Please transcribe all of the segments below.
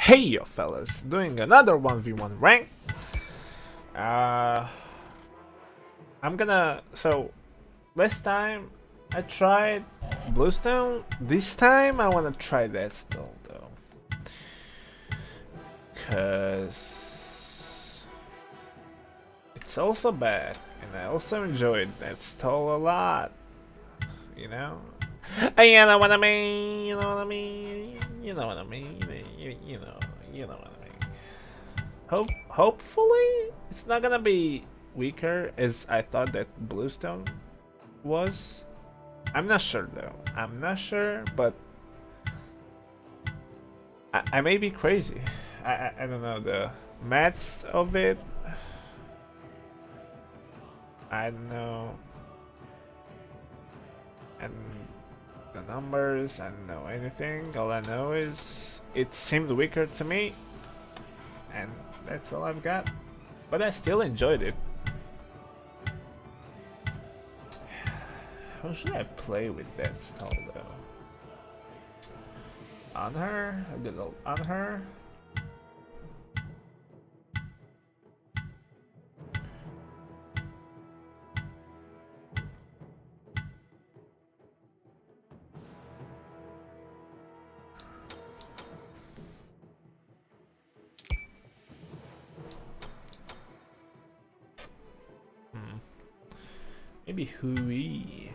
Hey yo fellas, doing another 1v1 rank. I'm gonna, so last time I tried Bluestone, this time I wanna try that still though. Cause it's also bad and I also enjoyed that stall a lot, you know? You know what I mean, you know what I mean, you know what I mean, you know what I mean. Hopefully it's not gonna be weaker as I thought that Bluestone was. I'm not sure though, I'm not sure, but I may be crazy. I don't know, the maths of it, I don't know, and the numbers, I don't know anything. All I know is it seemed weaker to me, and that's all I've got. But I still enjoyed it. How should I play with that stall though? On her? A little on her? Maybe Hui.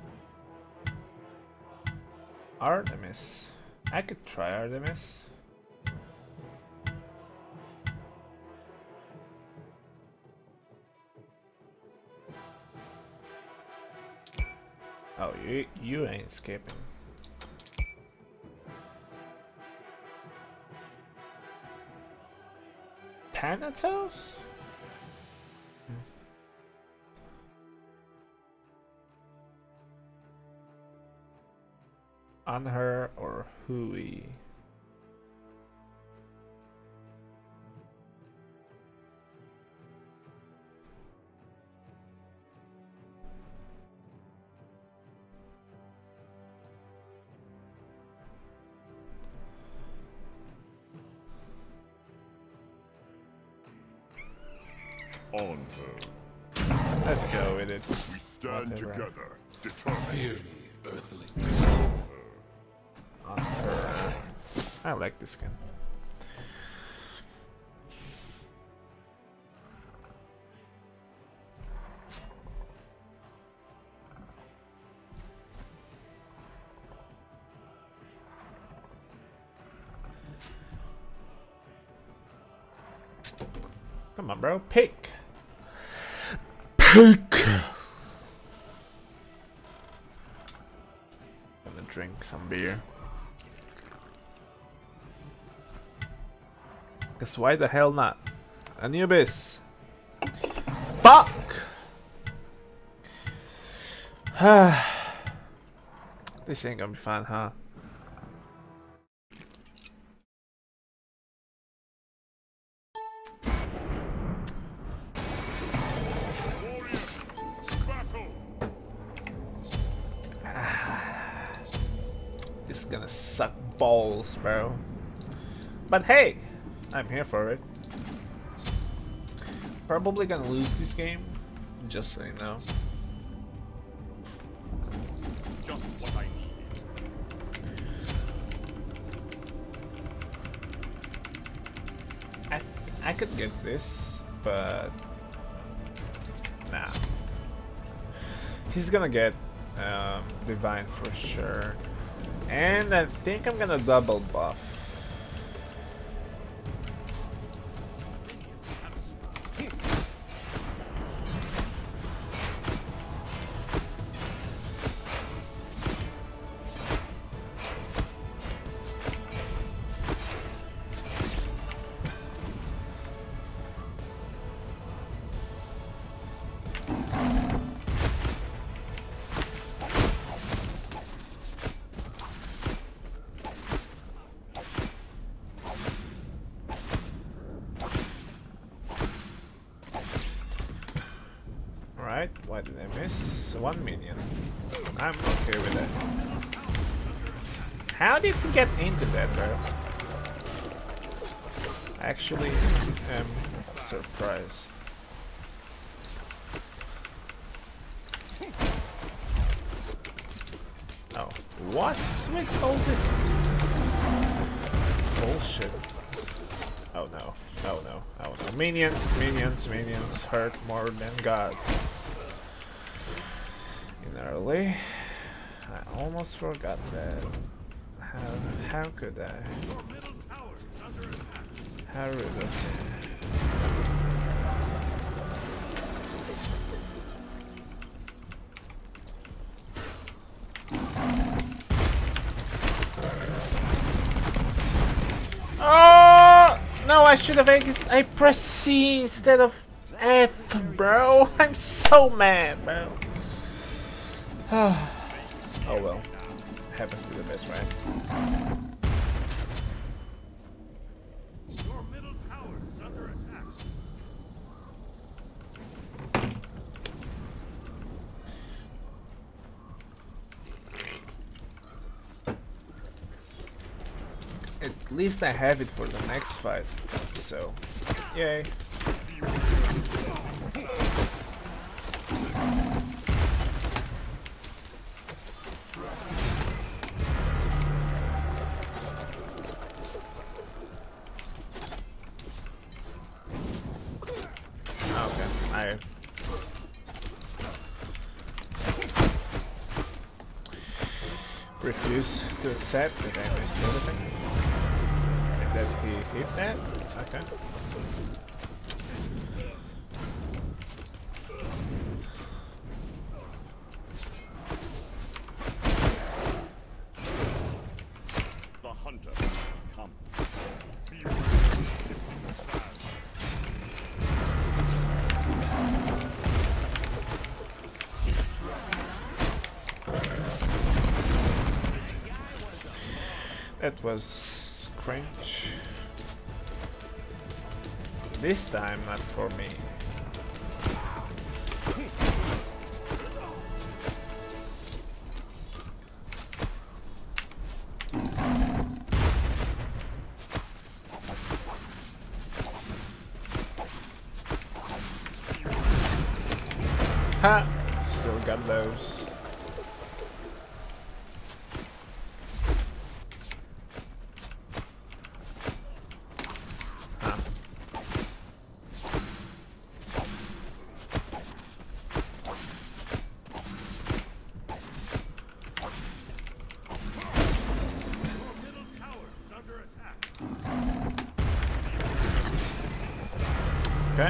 Artemis. I could try Artemis. Oh, you ain't skipping. Thanatos? On her or Hui? On her. Let's go with it. We stand Whatever. together, determined. Fear me, earthlings. On her. I like this skin. Come on, bro. Pick. Pick. Gonna drink some beer. Cause why the hell not? Anubis. Fuck. This ain't gonna be fun, huh? This is gonna suck balls, bro. But hey, I'm here for it. Probably gonna lose this game, just so you know. Just what I need. I could get this, but nah. He's gonna get Divine for sure. And I think I'm gonna double buff. Alright, why did I miss? 1 minion. I'm okay with that. How did we get into that, bro? Actually, am surprised. Oh, what's with all this bullshit? Oh no, oh no, oh no. Minions, minions, minions hurt more than gods. In early, I almost forgot that. How could I? How rude of me. Oh no! I should have I pressed C instead of F, bro. I'm so mad, bro. Oh well, happens to the best, right? Your middle tower is under attack. At least I have it for the next fight, so yay. Okay, I refuse to accept that I missed everything. And that he hit that? Okay. The hunter come. That was cringe. This time not for me. Ha! Still got those. Okay.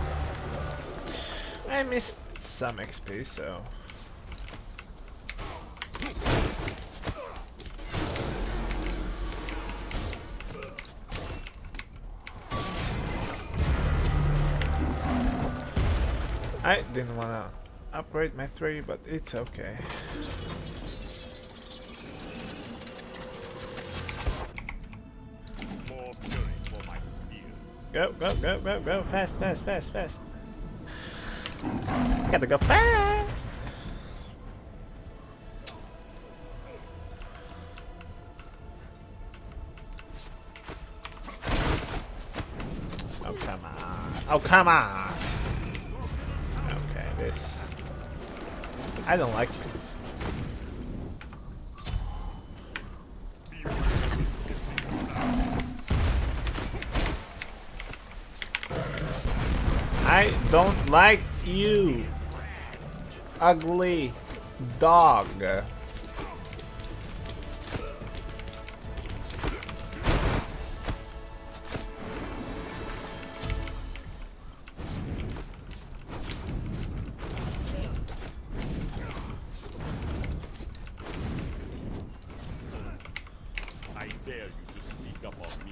I missed some XP, so... I didn't wanna upgrade my 3, but it's okay. More fury for my spear. Go, go, go, go, go, fast, fast, fast, fast. Gotta go fast! Oh, come on. Oh, come on! Okay, this... I don't like you. I don't like you, ugly dog. I dare you to speak up on me.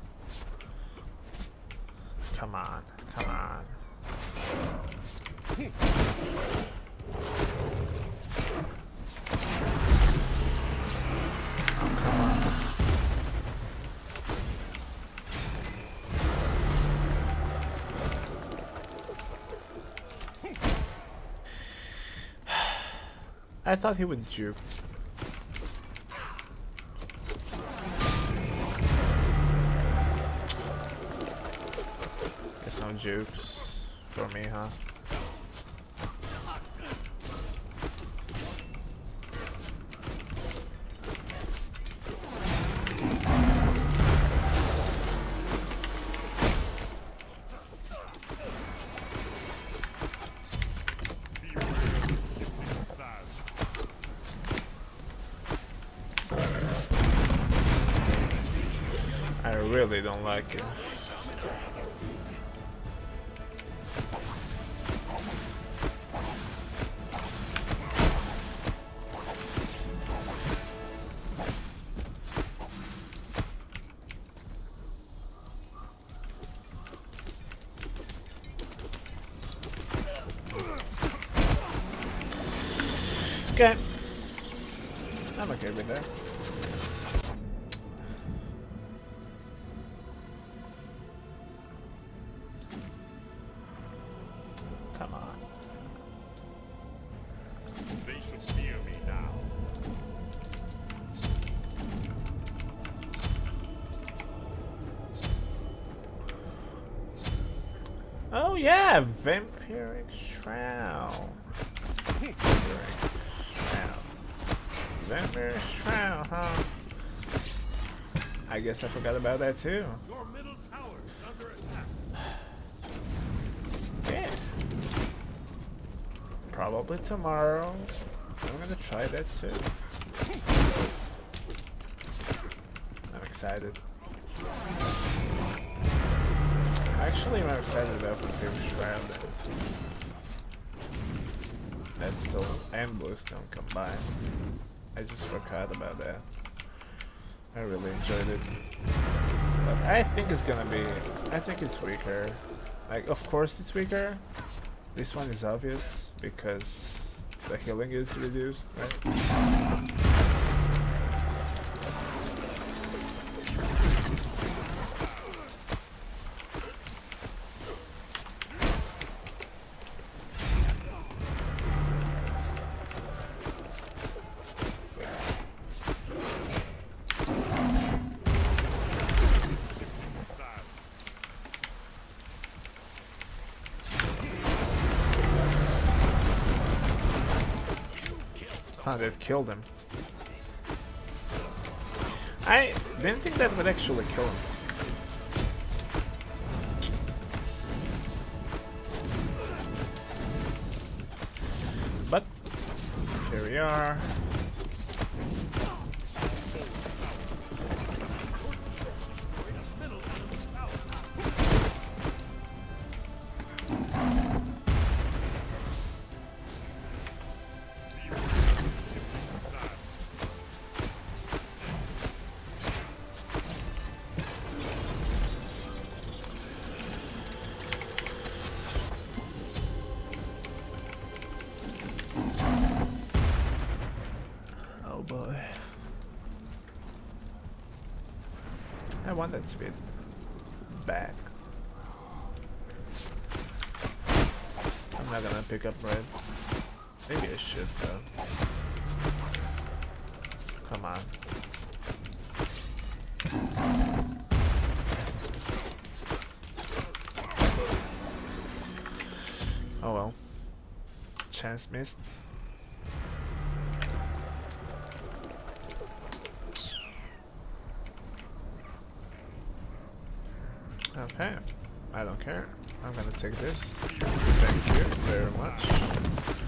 Come on, come on. I thought he would juke. no jukes for me, huh? I really don't like it. Okay. I'm okay with that. Come on. They should fear me now. Oh yeah, Vampiric Shroud. Vampiric Shroud, huh? I guess I forgot about that too. Your middle tower is under attack. Yeah. Probably tomorrow. I'm gonna try that too. I'm excited. Actually, I'm excited about Vampiric Shroud. That's still and Bluestone combined. I just forgot about that. I really enjoyed it. But I think it's gonna be... I think it's weaker. Like, of course it's weaker. This one is obvious because the healing is reduced, right? Huh, that killed him. I didn't think that would actually kill him. But here we are. Oh boy. I want that speed back. I'm not gonna pick up red. Maybe I should though. Come on. Oh well. Chance missed. Okay, I don't care. I'm gonna take this. Thank you very much.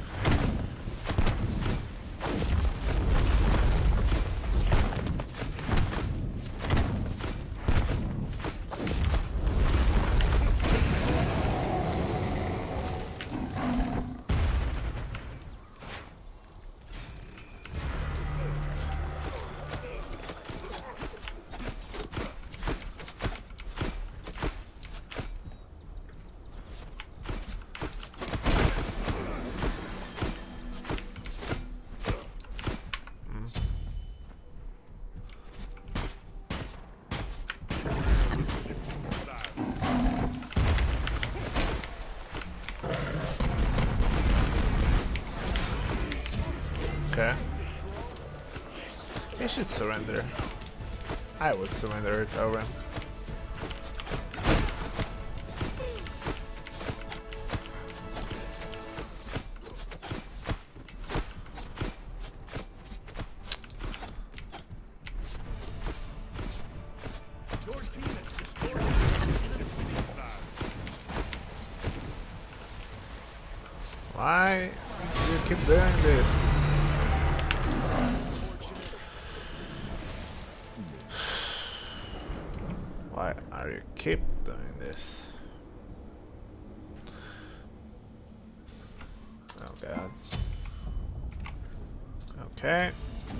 Okay. He should surrender. I would surrender it over him. Why do you keep doing this? Why are you keep doing this? Oh god. Okay.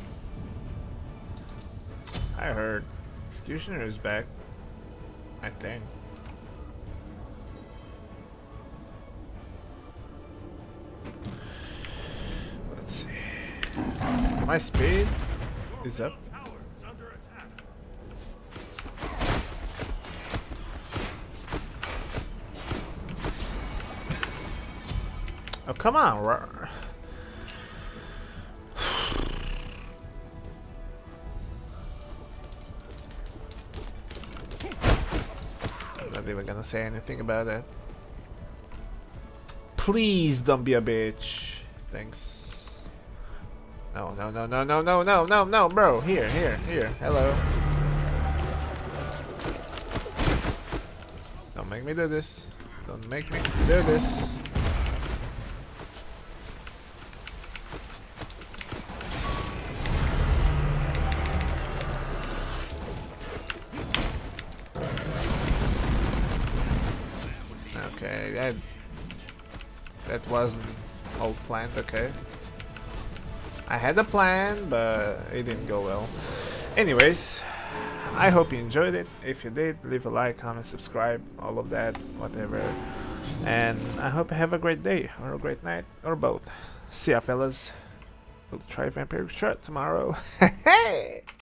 I heard Executioner is back. I think. Let's see. My speed is up. Tower's under attack. Oh, come on. Not even gonna say anything about that. Please don't be a bitch. Thanks. No, no, no, no, no, no, no, no, no, bro. Here, here, here. Hello. Don't make me do this. Don't make me do this. Okay, that wasn't all planned, okay. I had a plan, but it didn't go well. Anyways, I hope you enjoyed it. If you did, leave a like, comment, subscribe, all of that, whatever. And I hope you have a great day, or a great night, or both. See ya, fellas. We'll try Vampiric Shot tomorrow. Hey!